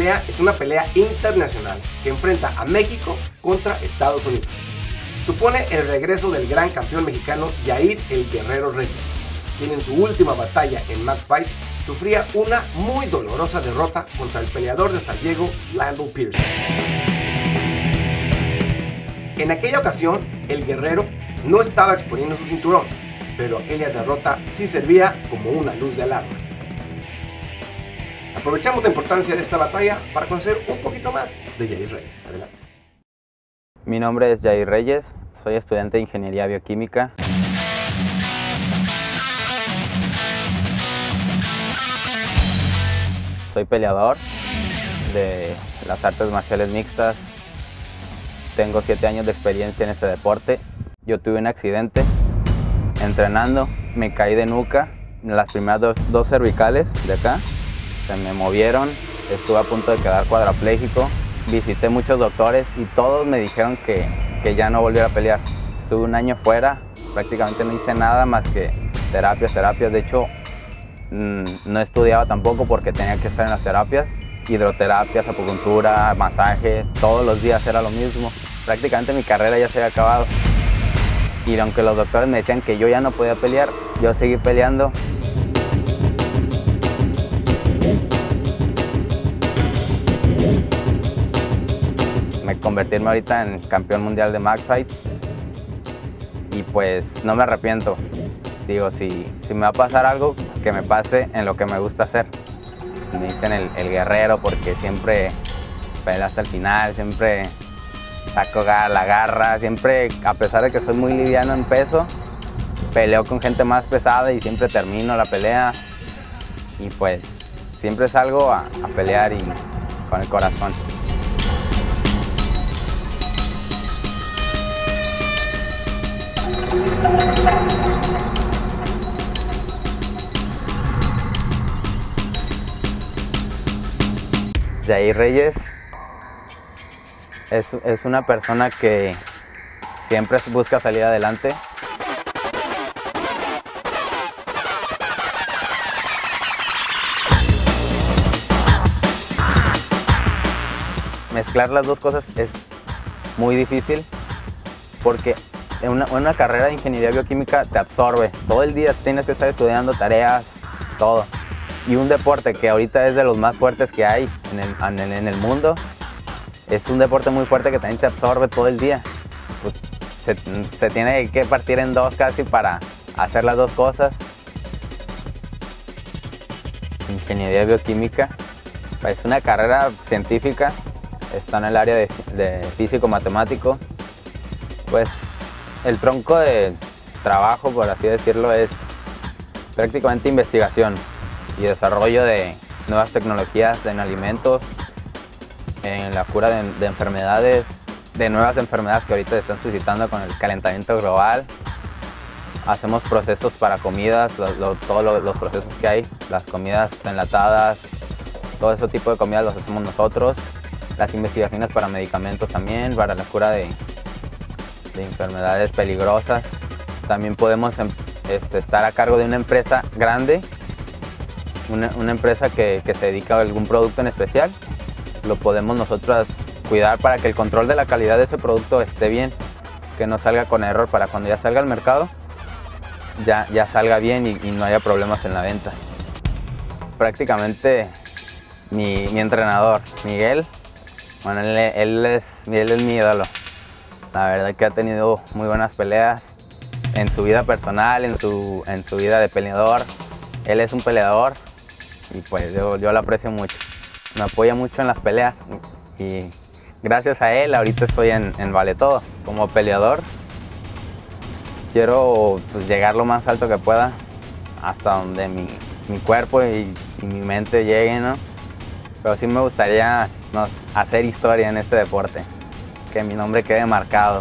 pelea es una pelea internacional que enfrenta a México contra Estados Unidos. Supone el regreso del gran campeón mexicano Yair el Guerrero Reyes, quien en su última batalla en Max Fights sufría una muy dolorosa derrota contra el peleador de San Diego, Landon Pearson. En aquella ocasión, el guerrero no estaba exponiendo su cinturón, pero aquella derrota sí servía como una luz de alarma. Aprovechamos la importancia de esta batalla para conocer un poquito más de Yair Reyes. Adelante. Mi nombre es Yair Reyes, soy estudiante de Ingeniería Bioquímica. Soy peleador de las artes marciales mixtas. Tengo 7 años de experiencia en este deporte. Yo tuve un accidente entrenando, me caí de nuca. Las primeras dos cervicales de acá se me movieron, estuve a punto de quedar cuadraplégico. Visité muchos doctores y todos me dijeron que ya no volviera a pelear. Estuve un año fuera, prácticamente no hice nada más que terapias. De hecho, no estudiaba tampoco porque tenía que estar en las terapias. Hidroterapias, acupuntura, masaje, todos los días era lo mismo. Prácticamente mi carrera ya se había acabado. Y aunque los doctores me decían que yo ya no podía pelear, yo seguí peleando. Me convertirme ahorita en campeón mundial de Max Fights y pues no me arrepiento. Digo, si me va a pasar algo, que me pase en lo que me gusta hacer. Me dicen el guerrero porque siempre peleo hasta el final, siempre saco la garra, siempre, a pesar de que soy muy liviano en peso, peleo con gente más pesada y siempre termino la pelea. Y pues siempre salgo a pelear y con el corazón. Yair Reyes es una persona que siempre busca salir adelante. Mezclar las dos cosas es muy difícil porque en una carrera de ingeniería bioquímica te absorbe. Todo el día tienes que estar estudiando tareas, todo. Y un deporte que ahorita es de los más fuertes que hay en el mundo, es un deporte muy fuerte que también te absorbe todo el día. Pues se tiene que partir en dos casi para hacer las dos cosas. Ingeniería bioquímica es una carrera científica, está en el área de físico-matemático. Pues el tronco de trabajo, por así decirlo, es prácticamente investigación y desarrollo de nuevas tecnologías en alimentos, en la cura de enfermedades, de nuevas enfermedades que ahorita se están suscitando con el calentamiento global. Hacemos procesos para comidas, todos los procesos que hay, las comidas enlatadas, todo ese tipo de comidas los hacemos nosotros. Las investigaciones para medicamentos también, para la cura de enfermedades peligrosas. También podemos estar a cargo de una empresa grande, una empresa que se dedica a algún producto en especial. Lo podemos nosotros cuidar para que el control de la calidad de ese producto esté bien, que no salga con error, para cuando ya salga al mercado ya salga bien y no haya problemas en la venta. Prácticamente mi entrenador, Miguel, bueno, él es mi ídolo. La verdad que ha tenido muy buenas peleas en su vida personal, en su vida de peleador. Él es un peleador y pues yo lo aprecio mucho. Me apoya mucho en las peleas y gracias a él ahorita estoy en Vale Todo. Como peleador quiero pues llegar lo más alto que pueda, hasta donde mi cuerpo y mi mente lleguen, ¿no? Pero sí me gustaría hacer historia en este deporte, que mi nombre quede marcado.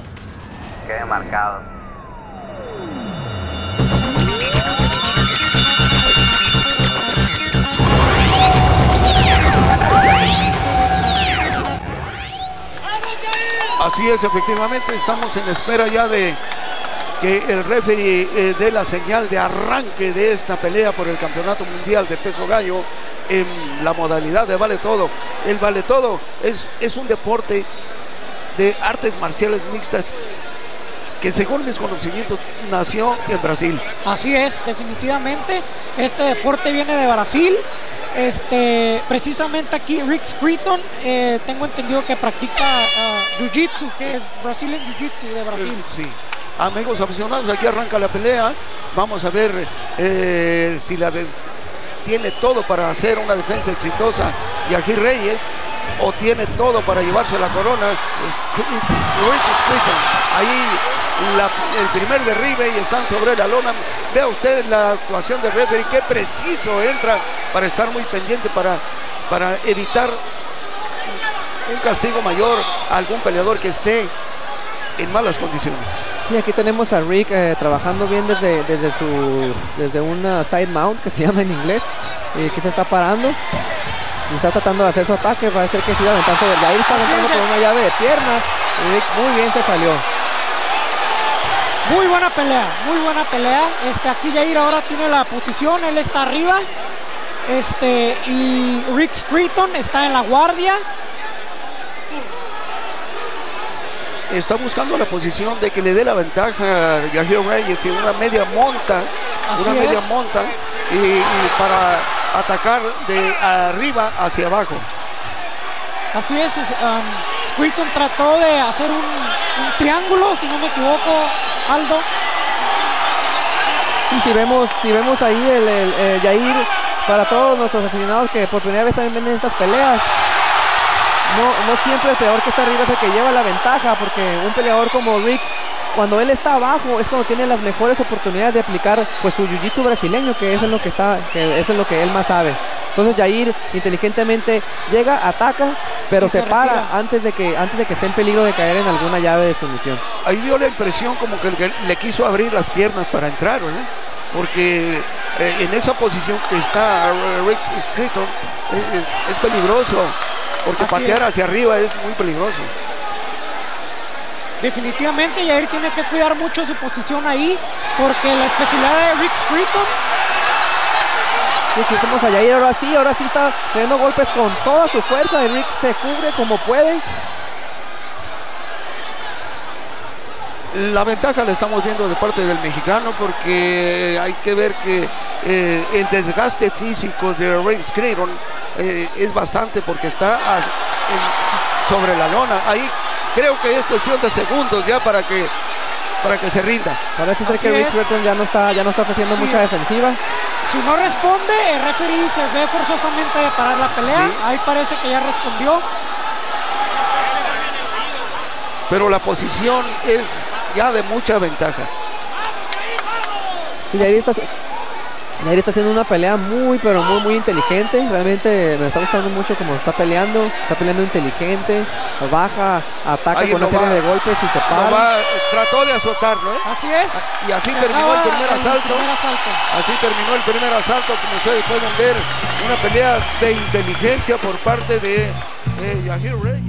Así es, efectivamente, estamos en espera ya de que el referee dé la señal de arranque de esta pelea por el Campeonato Mundial de Peso Gallo en la modalidad de vale todo. El vale todo es un deporte de artes marciales mixtas que, según mis conocimientos, nació en Brasil. Así es, definitivamente. Este deporte viene de Brasil. Precisamente aquí Rick Screeton, tengo entendido que practica Jiu-Jitsu, que es Brazilian Jiu-Jitsu de Brasil. Sí. Amigos aficionados, aquí arranca la pelea. Vamos a ver si tiene todo para hacer una defensa exitosa Yahir Reyes, o tiene todo para llevarse la corona Rick Screeton. Ahí el primer derribe y están sobre la lona. Vea usted la actuación del referee, qué preciso entra para estar muy pendiente para evitar un castigo mayor a algún peleador que esté en malas condiciones. Sí, aquí tenemos a Rick trabajando bien desde una side mount, que se llama en inglés, que se está parando y está tratando de hacer su ataque. Va a ser que siga aventando sobre Yair, está aventando con una llave de pierna. Rick muy bien se salió. Muy buena pelea, muy buena pelea. Aquí Yair ahora tiene la posición, él está arriba. Y Rick Screeton está en la guardia. Está buscando la posición de que le dé la ventaja a Yahir Reyes. Tiene una media monta, y para atacar de arriba hacia abajo. Así es. Screeton trató de hacer un triángulo, si no me equivoco, Aldo. Y si vemos ahí el Yair, para todos nuestros aficionados que por primera vez también ven estas peleas, no siempre el peleador que está arriba es el que lleva la ventaja, porque un peleador como Rick, cuando él está abajo, es cuando tiene las mejores oportunidades de aplicar pues su jiu-jitsu brasileño, que es en lo que él más sabe. Entonces Yair inteligentemente llega, ataca, pero se para antes de que esté en peligro de caer en alguna llave de sumisión. Ahí dio la impresión como que le quiso abrir las piernas para entrar, ¿no? Porque en esa posición que está Rick Screeton es peligroso, porque patear hacia arriba es muy peligroso. Definitivamente Yair tiene que cuidar mucho su posición ahí, porque la especialidad de Rick Screeton. Y aquí vemos a Yair, ahora sí está teniendo golpes con toda su fuerza, y Rick se cubre como puede. La ventaja la estamos viendo de parte del mexicano, porque hay que ver que el desgaste físico de Rick Screeton es bastante, porque está sobre la lona. Ahí creo que es cuestión de segundos ya para que se rinda. Parece ser que Rick Screeton ya no está ofreciendo mucha defensiva. Si no responde, el referee se ve forzosamente de parar la pelea. Sí. Ahí parece que ya respondió. Pero la posición es ya de mucha ventaja. Y Yair está haciendo una pelea muy inteligente. Realmente me está gustando mucho cómo está peleando inteligente, baja, ataca con una serie de golpes y se para. Trató de azotarlo, ¿eh? Así es. Y así terminó el primer asalto. Así terminó el primer asalto, como ustedes pueden ver, una pelea de inteligencia por parte de Yahir Reyes.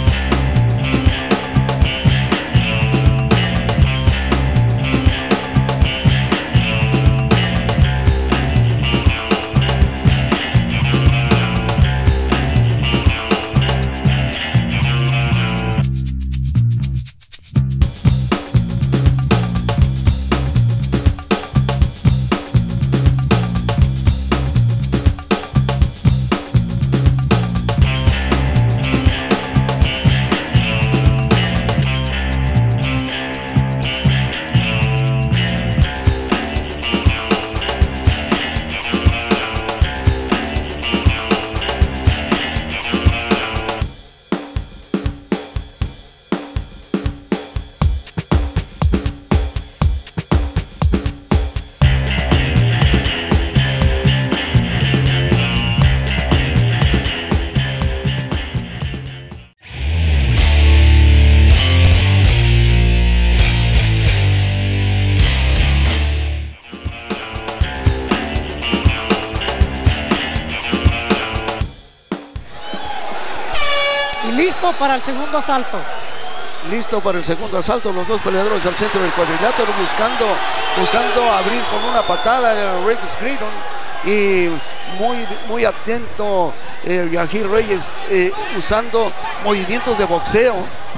Listo para el segundo asalto. Listo para el segundo asalto, los dos peleadores al centro del cuadrilátero buscando abrir con una patada a Rick Screeton. y muy atento Yahir Reyes, usando movimientos de boxeo.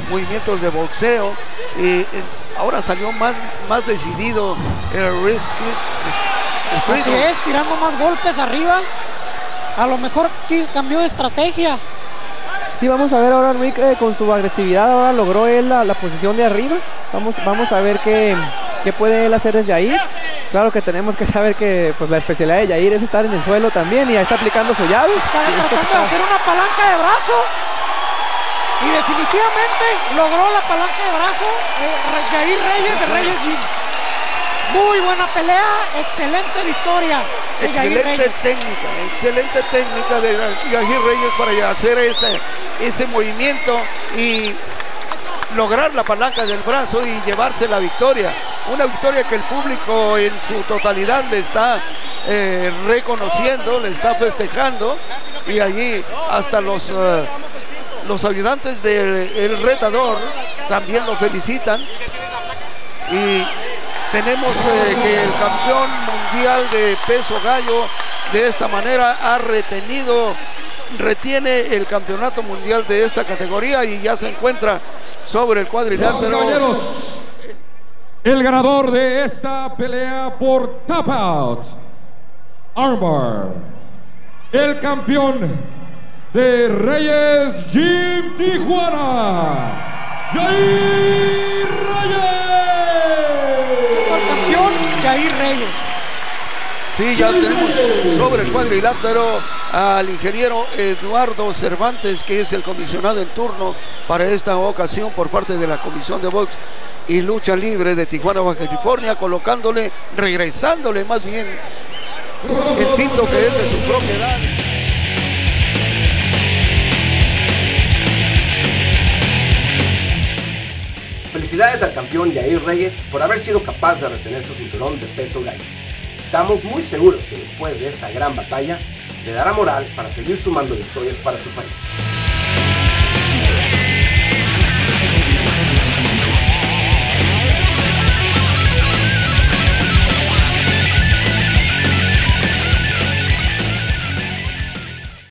Ahora salió más decidido Así es, tirando más golpes arriba. A lo mejor cambió de estrategia. Sí, vamos a ver ahora Rick con su agresividad. Ahora logró él la posición de arriba. Vamos a ver qué puede él hacer desde ahí. Claro que tenemos que saber que pues, la especialidad de Yair es estar en el suelo también, y ahí está aplicando su llave. Está tratando de hacer una palanca de brazo. Y definitivamente logró la palanca de brazo. Yahir Reyes de Reyes Gym. Muy buena pelea, excelente victoria de Yahir Reyes. Excelente técnica de Yahir Reyes para hacer ese movimiento y lograr la palanca del brazo y llevarse la victoria. Una victoria que el público en su totalidad le está reconociendo, le está festejando, y allí hasta los ayudantes del retador también lo felicitan. Y tenemos que el campeón mundial de peso gallo de esta manera retiene el campeonato mundial de esta categoría y ya se encuentra sobre el cuadrilátero. Caballeros, el ganador de esta pelea por tap out, armbar, el campeón de Reyes Gym Tijuana, Yahir Reyes. El campeón Yahir Reyes. Sí, ya tenemos sobre el cuadrilátero al ingeniero Eduardo Cervantes, que es el comisionado en turno para esta ocasión por parte de la Comisión de Box y Lucha Libre de Tijuana, Baja California, regresándole más bien el cinto que es de su propiedad. Felicidades al campeón Yahir Reyes por haber sido capaz de retener su cinturón de peso gallo. Estamos muy seguros que después de esta gran batalla le dará moral para seguir sumando victorias para su país.